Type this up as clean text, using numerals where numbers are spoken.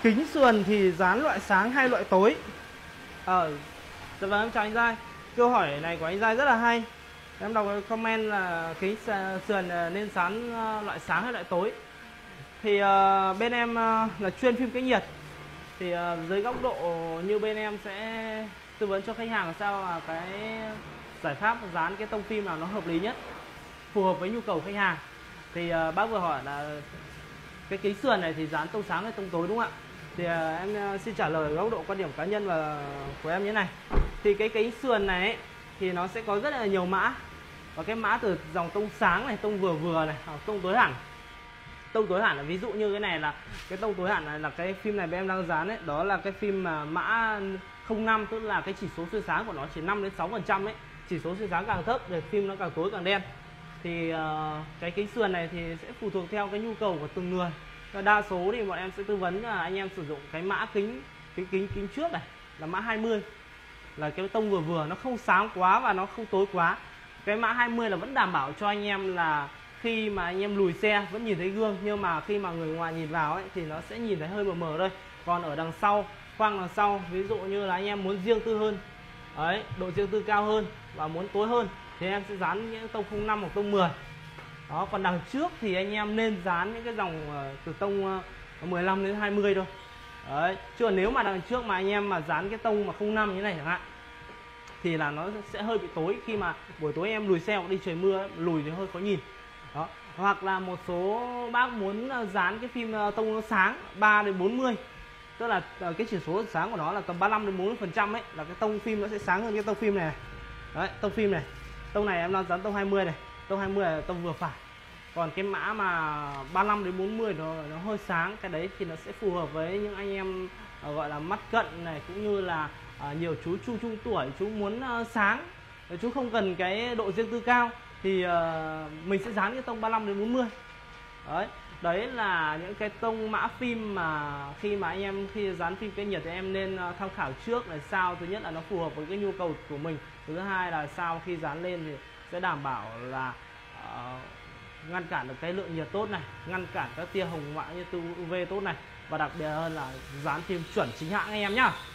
Kính sườn thì dán loại sáng hay loại tối? Dạ vâng, em chào anh Giai. Câu hỏi này của anh Giai rất là hay. Em đọc comment là kính sườn nên dán loại sáng hay loại tối. Thì bên em là chuyên phim cách nhiệt. Thì dưới góc độ như bên em sẽ tư vấn cho khách hàng làm sao là cái giải pháp dán cái tông phim nào nó hợp lý nhất, phù hợp với nhu cầu khách hàng. Thì bác vừa hỏi là cái kính sườn này thì dán tông sáng hay tông tối đúng không ạ? Thì em xin trả lời góc độ quan điểm cá nhân và của em như thế này. Thì cái kính sườn này ấy, thì nó sẽ có rất là nhiều mã. Và cái mã từ dòng tông sáng này, tông vừa vừa này, hoặc tông tối hẳn. Tông tối hẳn là ví dụ như cái này là cái tông tối hẳn này là cái phim này bên em đang dán ấy, đó là cái phim mà mã 05, tức là cái chỉ số xuyên sáng của nó chỉ 5 đến 6% ấy. Chỉ số xuyên sáng càng thấp thì phim nó càng tối càng đen. Thì cái kính sườn này thì sẽ phụ thuộc theo cái nhu cầu của từng người. Đa số thì bọn em sẽ tư vấn là anh em sử dụng cái mã kính trước này là mã 20, là cái tông vừa vừa, nó không sáng quá và nó không tối quá. Cái mã 20 là vẫn đảm bảo cho anh em là khi mà anh em lùi xe vẫn nhìn thấy gương, nhưng mà khi mà người ngoài nhìn vào ấy thì nó sẽ nhìn thấy hơi mờ mờ thôi. Còn ở đằng sau, khoang đằng sau, ví dụ như là anh em muốn riêng tư hơn đấy, độ riêng tư cao hơn và muốn tối hơn thì em sẽ dán những tông 05 hoặc tông 10. Đó, còn đằng trước thì anh em nên dán những cái dòng từ tông 15 đến 20 thôi. Đấy, chứ nếu mà đằng trước mà anh em mà dán cái tông mà 05 như thế này chẳng hạn thì là nó sẽ hơi bị tối, khi mà buổi tối em lùi xe hoặc đi trời mưa lùi thì hơi khó nhìn. Đó, hoặc là một số bác muốn dán cái phim tông nó sáng 3 đến 40, tức là cái chỉ số sáng của nó là tầm 35 đến 40% ấy, là cái tông phim nó sẽ sáng hơn cái tông phim này. Đấy, tông phim này. Tông này em đang dán tông 20 này, tông 20 là tông vừa phải. Còn cái mã mà 35 đến 40 nó hơi sáng, cái đấy thì nó sẽ phù hợp với những anh em gọi là mắt cận này, cũng như là nhiều chú trung tuổi, chú muốn sáng, chú không cần cái độ riêng tư cao thì mình sẽ dán cái tông 35 đến 40. Đấy là những cái tông mã phim mà khi mà anh em dán phim cách nhiệt thì em nên tham khảo trước là sao. Thứ nhất là nó phù hợp với cái nhu cầu của mình, thứ hai là sao khi dán lên thì sẽ đảm bảo là ngăn cản được cái lượng nhiệt tốt này, ngăn cản các tia hồng ngoại như tia UV tốt này, và đặc biệt hơn là dán phim chuẩn chính hãng anh em nhá.